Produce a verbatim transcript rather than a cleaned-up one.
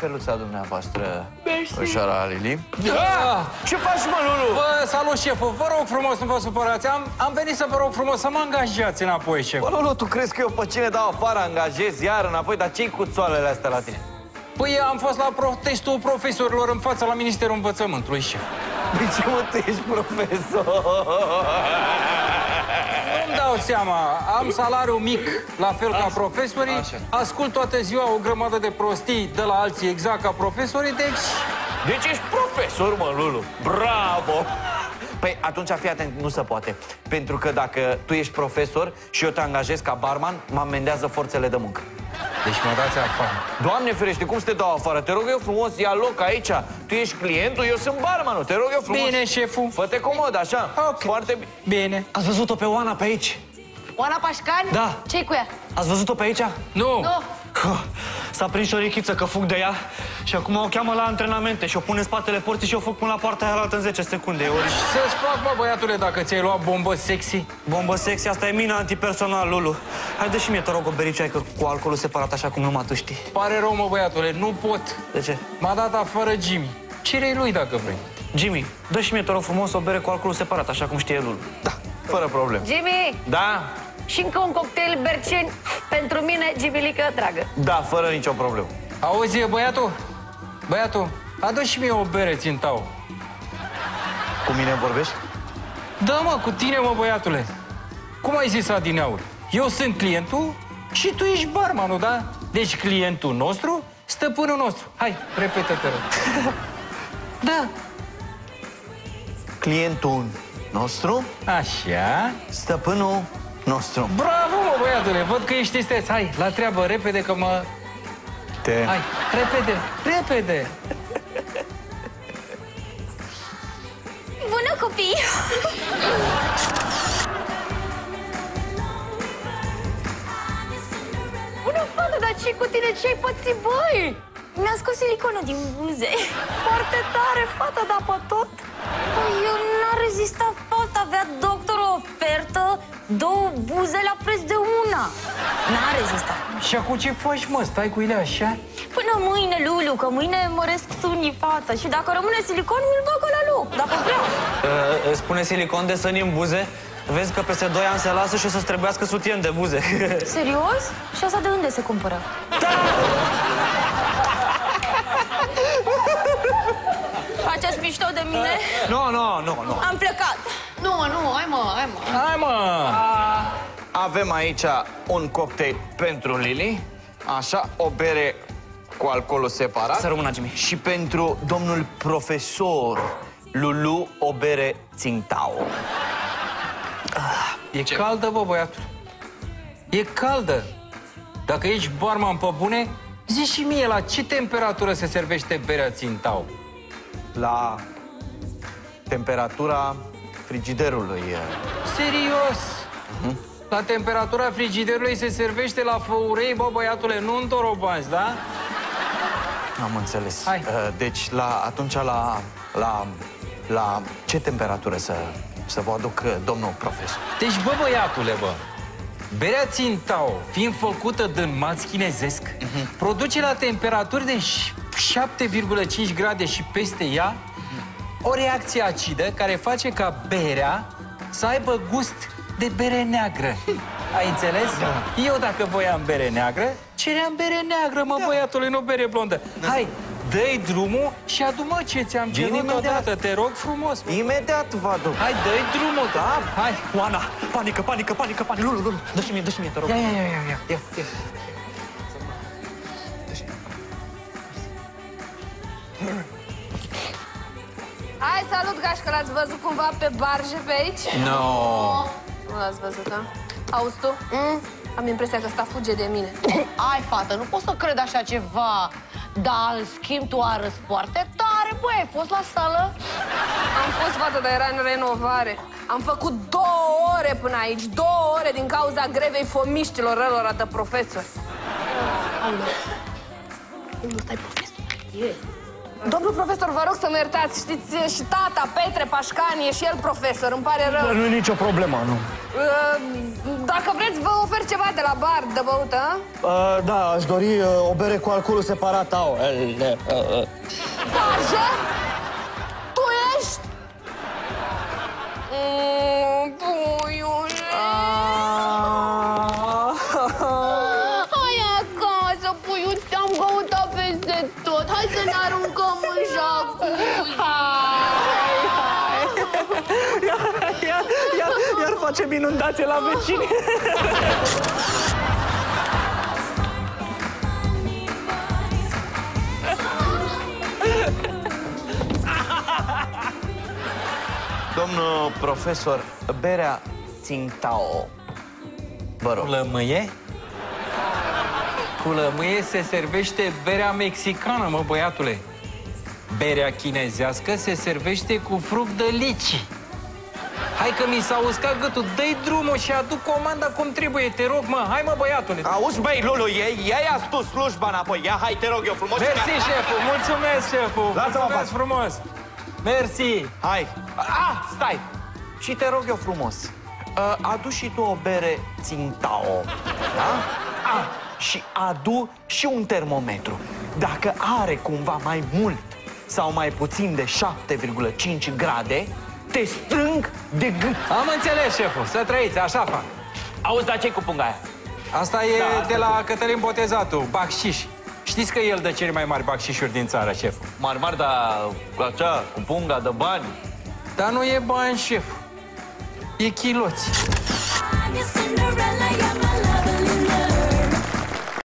cafeluța dumneavoastră, Mersi. ușoara Lili. Da. Ce faci, mă, Lulu? Bă, salut, șeful. Vă rog frumos, nu vă supărați. Am, am venit să vă rog frumos să mă angajați înapoi, șef. Bă, Lulu, tu crezi că eu pe cine dau afară, angajez iar înapoi? Dar ce-i cu țoalele astea la tine? Păi am fost la protestul profesorilor în fața la Ministerul Învățământului, șef. De ce, mă, tu ești profesor? Nu-mi dau seama. Am salariu mic, la fel ca profesorii. Așa. Ascult toată ziua o grămadă de prostii de la alții exact ca profesorii, deci... Deci ești profesor, mă, Lulu. Bravo! Păi atunci fii atent, nu se poate. Pentru că dacă tu ești profesor și eu te angajez ca barman, mă amendează forțele de muncă. Deci mă dați afară. Doamne ferește, cum să te dau afară? Te rog eu frumos, ia loc aici. Tu ești clientul, eu sunt barmanul. Te rog eu frumos. Bine, șeful. Fă-te comod, așa. Ok. Foarte bine. Bine. Ați văzut-o pe Oana pe aici? Oana Pașcani? Da. Ce-i cu ea? Ați văzut-o pe aici? Nu. Nu. S-a prins și o richiță că fug de ea și acum o cheamă la antrenamente și o pune în spatele porții și o fug până la poarta aia altă în zece secunde. Ori... Să-ți fac, bă, băiatule, dacă ți-ai luat bombă sexy. Bombă sexy, asta e mina antipersonal, Lulu. Hai, dă și mie, te rog, o bericioaică cu alcoolul separat, așa cum numai tu știi. Pare rău, mă, băiatule, nu pot. De ce? M-a dat afară Jimmy. Cere-i lui dacă vrei. Jimmy, dă și mie, te rog frumos, o bere cu alcoolul separat, așa cum știe Lulu. Da, fără probleme. Jimmy! Da? Și încă un cocktail berceni pentru mine, Jimilică dragă. Da, fără nicio problemă. Auzi, băiatul? Băiatul, adu și mie o bere, țintau. Cu mine vorbești? Da, mă, cu tine, mă, băiatule. Cum ai zis adineauri? Eu sunt clientul și tu ești barmanul, da? Deci clientul nostru, stăpânul nostru. Hai, repetă-te, rog. Da. Clientul nostru, Așa. stăpânul nostru. Bravo, mă, băiatule, văd că ești esteț. Hai, la treabă, repede, că mă... Te... Hai, repede, repede. Bună, copii! Bună, fată, dar ce cu tine? Ce-ai pățit, băi? Mi-a scos siliconul din buze. Foarte tare, fată, dar pe tot? Păi eu n-a rezistat, fata. Avea doctor o ofertă, două buze la preț de una. N-a rezistat. Și acum ce faci, mă? Stai cu ele așa? Până mâine, Lulu, că mâine măresc sânii, fata. Și dacă rămâne siliconul, îl bagă la loc, dacă vreau. Uh, îți pune silicon de săni în buze? Vezi că peste doi ani se lasă și o să-ți trebuiască sutien de buze. Serios? Și asta de unde se cumpără? Faceți mișto de mine? Nu, nu, nu, nu. Am plecat. Nu, mă, nu, hai mă, hai mă. Hai, mă! Avem aici un cocktail pentru Lili. Așa, o bere cu alcoolul separat. Să rămână, Jimmy. Și pentru domnul profesor Lulu, o bere Tsingtao. E caldă, bă, băiatul. E caldă. Dacă ești barman pe bune, zi și mie la ce temperatură se servește berea Tsingtao. La temperatura frigiderului. Serios? Uh-huh. La temperatura frigiderului se servește la făurei, bă, băiatule, nu în dorobanți, da? Am înțeles. Hai. Deci, la, atunci, la, la, la ce temperatură să, să vă aduc domnul profesor? Deci, bă, băiatule, bă, berea Tsingtao, fiind făcută din malț chinezesc, uh-huh. produce la temperaturi de șapte virgulă cinci grade și peste ea uh-huh. o reacție acidă care face ca berea să aibă gust de bere neagră. Ai înțeles? Da. Eu, dacă voiam bere neagră, ceream bere neagră, mă, da. băiatule, nu bere blondă. Da. Hai, dă-i drumul și adu-mă ce ți-am cerut odată, te rog frumos. Imediat vă aduc. Hai, dă-i drumul, da? Hai. Oana, panică, panică, panică, panică. Lulu, Lulu, dă și mie, dă și mie, te rog. Ia, ia, ia, ia, ia, ia, ia. Hai, salut, gașcă, l-ați văzut cumva pe barje pe aici? No. Nu l-ați văzut, da? Auzi tu? Mm? Am impresia că ăsta fuge de mine. Ai, fată, nu pot să cred așa ceva. Dar, în schimb, tu arăți foarte tare, băi, ai fost la sală? Am fost, fată, dar era în renovare. Am făcut două ore până aici, două ore din cauza grevei fomiștilor ălora de profesori. Aoleu. Unde stai profesor? Domnul profesor, vă rog să mă iertați. Știți, și tata, Petre Pașcani, e și el profesor, îmi pare rău. Nu e nicio problemă, nu. Uh, Dacă vreți, vă ofer ceva de la bar de băut, a? Uh, da, aș dori uh, o bere cu alcoolul separat. Au. Pajă? Tu ești? Mm, puiule. Hai acasă, puiul, te-am căutat peste tot. Hai să ne aruncăm în jacuzzi. Iar, iar, iar facem inundație la vecini. Domnul profesor, berea Tsingtao. Vă rog. Cu lămâie? Cu lămâie se servește berea mexicană, mă, băiatule. Berea chinezească se servește cu fruct de lici. Hai că mi s-a uscat gâtul, dă-i drumul și aduc comanda cum trebuie, te rog, mă, hai mă, băiatule. Auzi, băi, Lulu, ei, ei a spus slujba înapoi. Ia, hai, te rog eu frumos. Mersi, șeful, mulțumesc, șeful. Lasă-mă Mulțumesc pace. frumos. Mersi. Hai. Ah, stai. Și te rog eu frumos. Uh, adu și tu o bere Tsingtao. Da? Ah, și adu și un termometru. Dacă are cumva mai mult sau mai puțin de șapte virgulă cinci grade, te strâng de gât. Am înțeles, șeful, să trăiți, așa fac. Auzi, dar ce-i cu punga aia? Asta e Da, asta de la Cătălin Botezatul, bacșiș. Știți că el dă cele mai mari bacșișuri din țară, șeful. Mari, mari, dar cu acea, cu punga de bani. Dar nu e bani, șef. E chiloți. I'm your Cinderella, you're my